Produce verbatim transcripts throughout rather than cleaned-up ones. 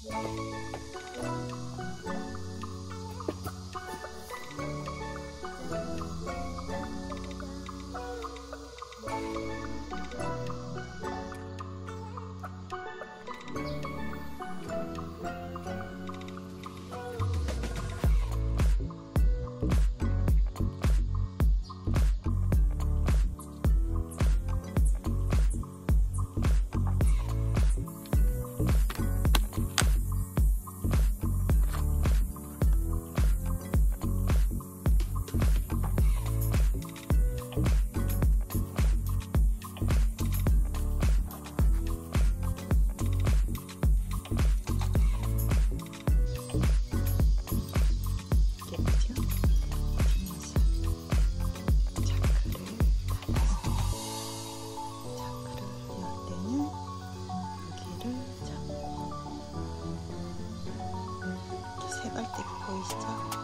세발대기 보이시죠?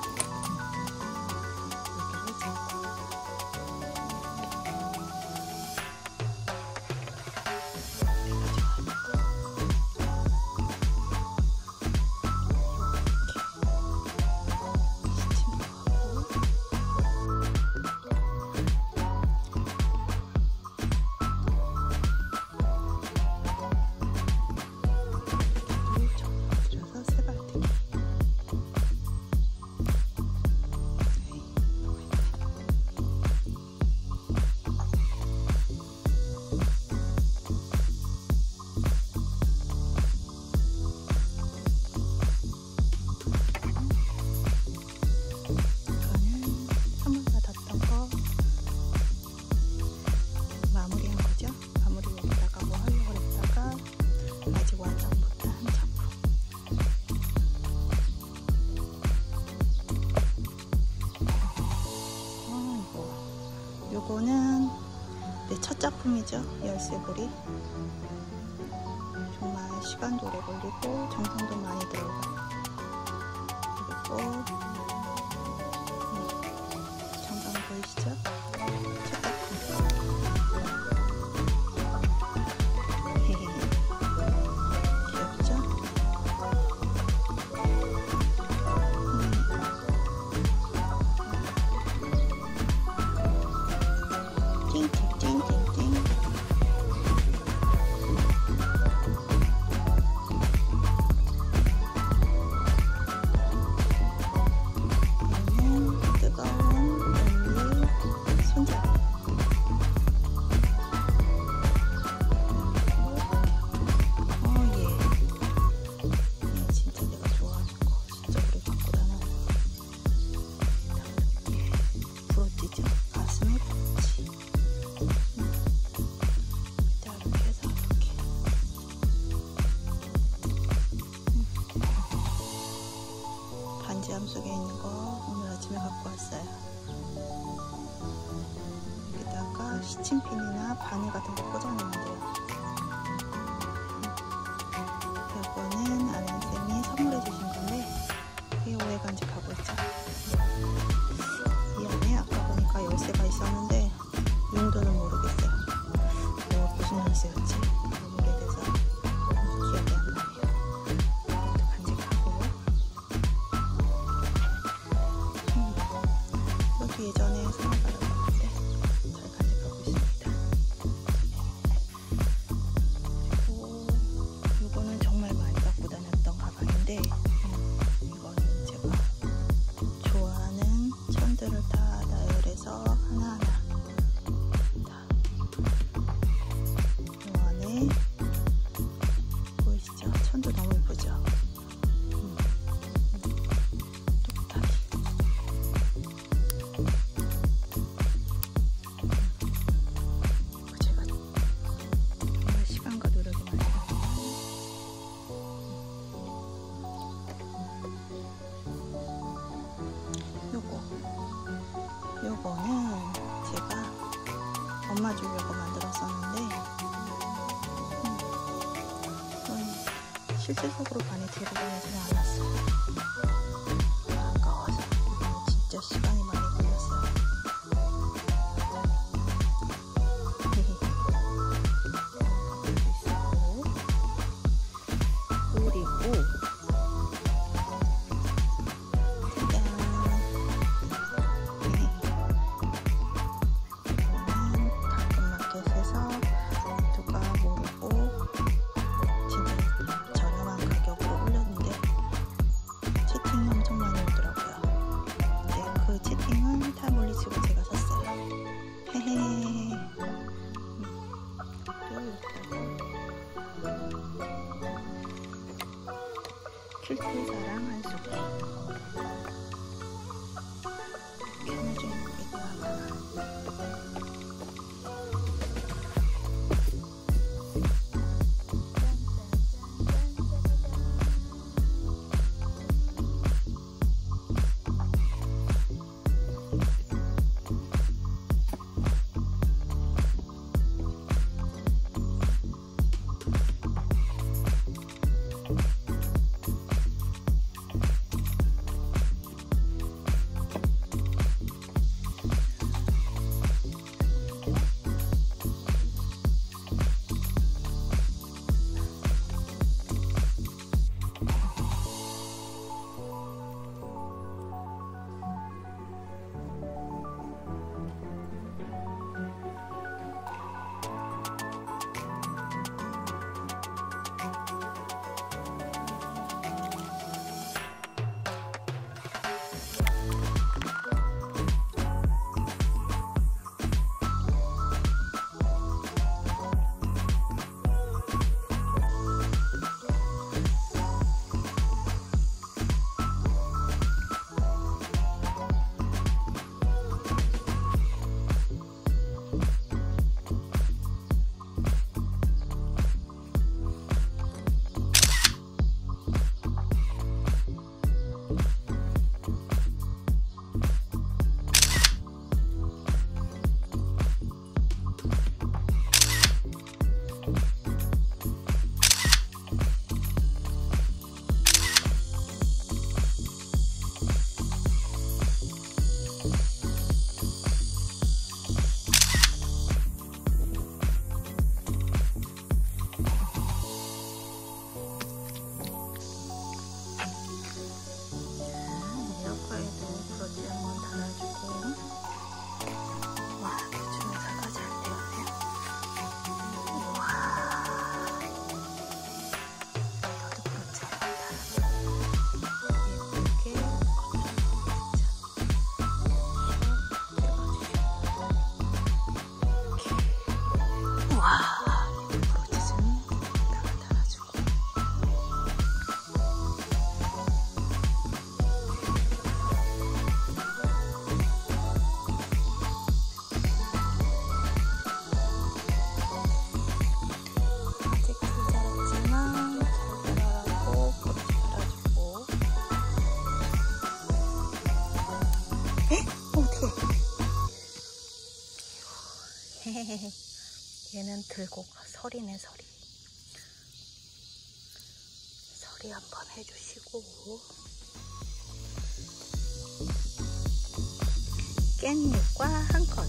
여기를 잡고 요거는 내 첫 작품이죠. 열쇠고리. 정말 시간도 오래 걸리고 정성도 많이 들어가요. 그리고 정상 보이시죠? 첫 작품. 귀엽죠? 띵띵띵띵띵. 얘는 뜨거운 온리 손잡이. 어, 예. 얘 진짜 내가 좋아하는 거. 진짜 오래 갖고 다녀. 이렇게 부러지죠? 가슴에 부러지. 반지함 속에 있는 거 오늘 아침에 갖고 왔어요. 여기다가 시침핀이나 바늘 같은 거 꽂아놓으면 돼요. 이거는 아는 쌤이 선물해 주신 건데 그게 오래 간직하고 있죠. 이 안에 아까 보니까 열쇠가 있었는데 용도는 모르겠어요. 이거 무슨 열쇠였지? 너무 오래돼서 기억이 안 나네요. 이것도 간직하고. 이것도 예전에 선물 받았는데 잘 간직하고 있습니다. 그리고 이거는 정말 많이 갖고 다녔던 가방인데 음, 이거는 제가 좋아하는 천들을 다 나열해서 하나하나 다 이 안에 보이시죠? 천도 너무 예쁘죠? 음, 똑딱이. 제가 정말 시간과 노력이 많이 들어요. 요거 요거는 제가 엄마 주려고 만들었었는데 음, 이건 실질적으로 많이 들고 다니지는 않았어요. 아까워서. 이건 진짜 시간이 많이 걸렸어요. 그리고 필테사랑 한수기 이렇게 해놔져 있는 게 또 하나. 얘는 들고 가. 서리네 서리. 서리 한번 해주시고 깻잎과 한 컷.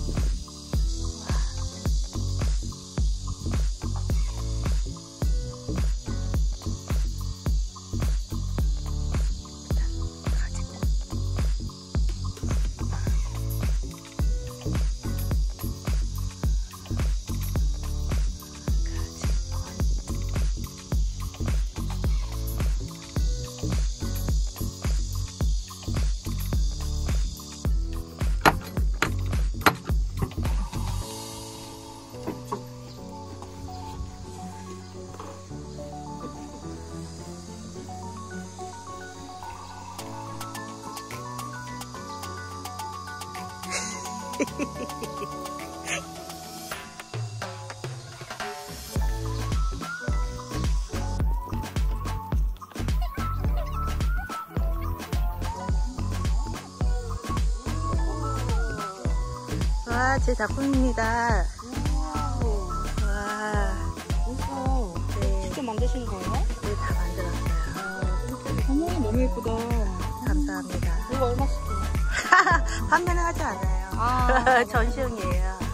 와, 제 작품입니다. 와, 멋있어. 네. 직접 만드신 거예요? 네, 다 만들었어요. 어머, 너무 예쁘다. 감사합니다. 이거 얼마씩 해요? 판매는 하지 않아요. 아, 전시용이에요.